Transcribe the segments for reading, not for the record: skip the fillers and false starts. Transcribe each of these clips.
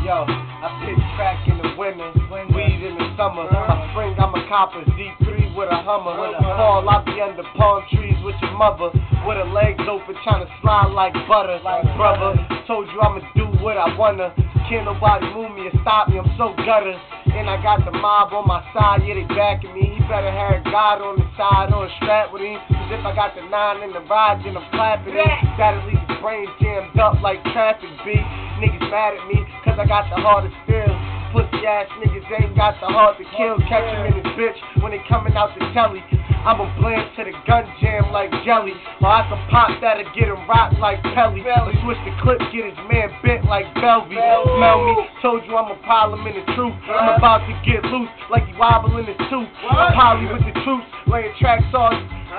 Yo, I pitch crack in the winter, weed in the summer. My spring, I'm a copper, Z3 with a Hummer. Fall, I be under palm trees with your mother, with her legs open, trying to slide like butter. Brother, told you I'ma do what I wanna. Can't nobody move me or stop me, I'm so gutter. And I got the mob on my side, yeah, they backing me. He better have God on the side or a strap with him. Cause if I got the 9 in the ride, then I'm clapping it. That'll leave his brains jammed up like traffic beat. Niggas mad at me, cause I got the heart of steel. Pussy ass niggas ain't got the heart to kill. Catch him in his bitch when they coming out the telly. I'ma blend to the gun jam like jelly. Or I can pop that and get him rocked like Pelly. Or switch the clip, get his man bent like Belvy. Smell me, told you I'm a problem in the truth. I'm about to get loose like he wobbling the tooth. I'm Polly with the troops, laying tracks on.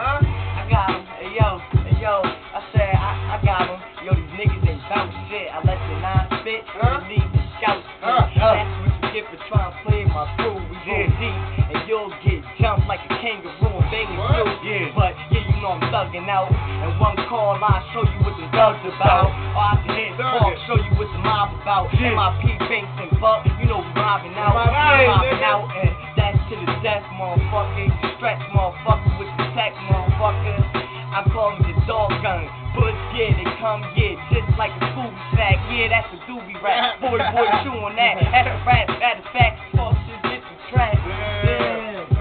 I got him, hey yo, I said I got him. Yo, these niggas ain't bout shit. I let the 9 spit, and leave the scouts. That's what you get for trying to play my crew. We go deep, and you'll get jumped like a kangaroo and banging through. But yeah, you know I'm thugging out. And one call, I'll show you what the thugs about. Or I can hit walk, show you what the mob about. MIP, Banks, and Buck, you know we robbing out. Mobbing out, and that's to the death, motherfucker. Stretch, motherfucker, with the tech, motherfucker. I call him the dog gun. But yeah, they come, just like a Scooby snack. Yeah, that's a doobie rap. Boy, chew on that. That's a rap, that's a fact. Fuck shit, get the track. Damn,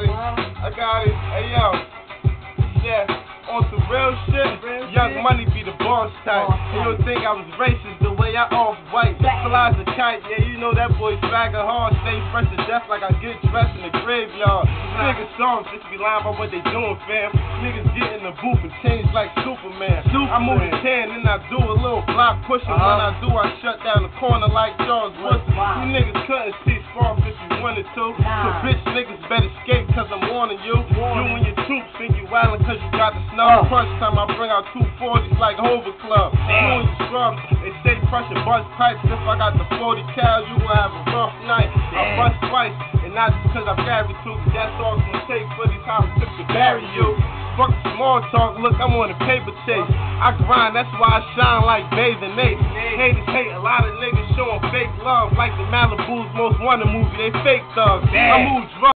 I got it. Hey yo, yeah, on some real shit. Young Money be the boss type. You don't think I was racist the way I off-white. Flies a kite, yeah, you know that boy swagger hard. Stay fresh to death like I get dressed in the graveyard. Niggas songs just be lying about what they doing, fam. Niggas get in the booth and change like Superman. I move the 10 and I do a little block pushing. When I do, I shut down the corner like Charles Woodson. You niggas couldn't see Spark if you wanted to. So bitch niggas better escape cause I'm warning you. You and your troops think you wildin' cause you got the snow. Crunch time I bring out 240s like Hover Club. You and your scrubs, they stay pressure bust pipes. If I got the 40 cal, you will have a rough night. I bust twice, and not just cause I married to. That's all it's gonna take for these politics to bury you. Fuck small talk, look, I'm on a paper chase. I grind, that's why I shine like bathing Nate. Haters hate, a lot of niggas showing fake love. Like the Malibu's Most Wanted movie, they fake thugs. I move drugs.